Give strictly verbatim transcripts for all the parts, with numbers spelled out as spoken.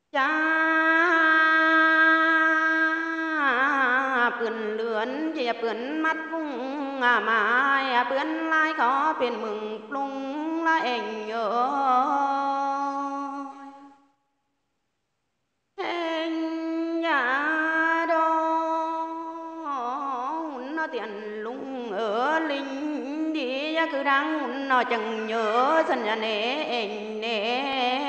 chaเปื่อนเหลือนเจียเปื่อนมัดกุ้งไม้เปื่อนลายขอเป็นมึงปรุงละเองเยอะเองอย่าดองnó tiền lung ở linh đi cứ đang nó chẳng nhớ dần ra nè anh nè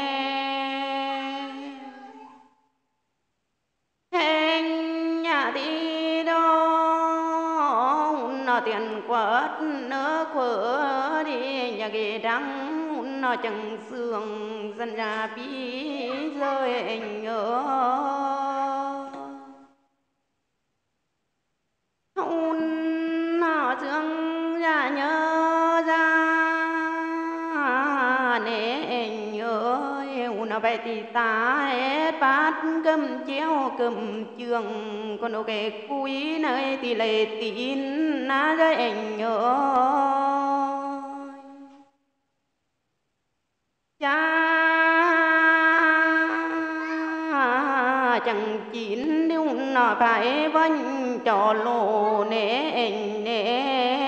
anh nhà đi đâu nó tiền quất nữa quơ đi nhà ghê đắng nó chẳng sương dần ra bí rơi anh nhớ nó dương ra nhớ ra nè anh ơi nó bay thì ta hết bát cơm chéo cơm trường còn ok cuối nơi thì lệ tín na với anh ơi cha chẳng chín điêu nó phải vinh trò lồ nè anh nè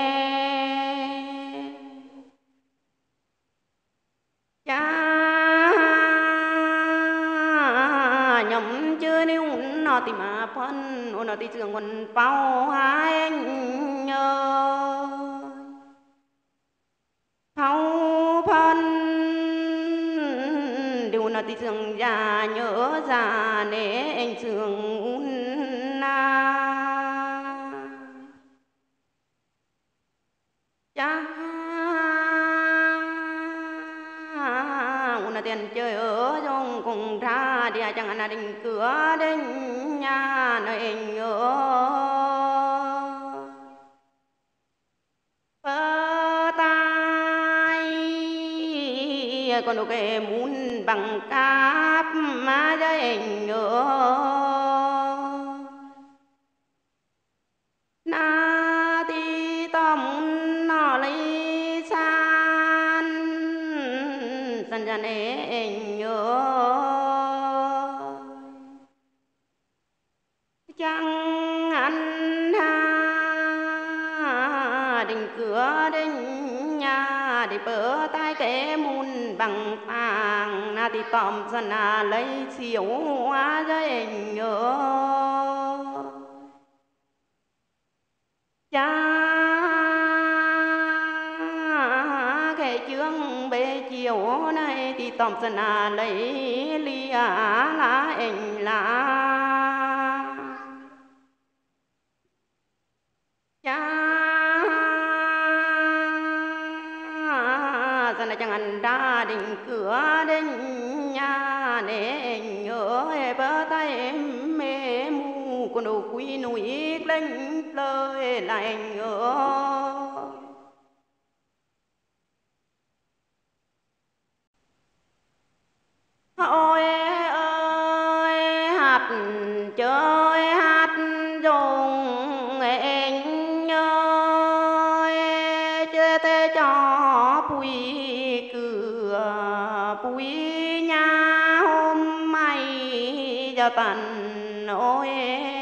cha nhầm chưa điêu nó thì mà phân nó thì trường còn bao hai anh nhớ thâu phân điều nó thì trường già nhớ già nè anh trường na cha una tiền chơi ở trong cùng ra đi chẳng hạn là đình cửa đến nhà nơi anh nhớ còn ok muốn bằng cáp má cho anh nhớ na ti tóm nó lấy san san ra nè anh nhớ chẳng ăn ha đình cửa đến nhà đi bờ tay cái môn bằng tàng na thì tòm dần à lấy xíu hóa cho anh nhớ cha cái chương bề chiều này thì tòm dần à lấy lia lá anh lá cha giờ này chẳng ăn đa đình cửa đến nhà để anh nhớ bơ tay em mê mu con đồ quý núi lên lời lại anh nhớ ôi ơi hạt chơi hạt dùng anh ơi chơi tê cho bùi cửa bùi nhà hôm nay giờ tận ôi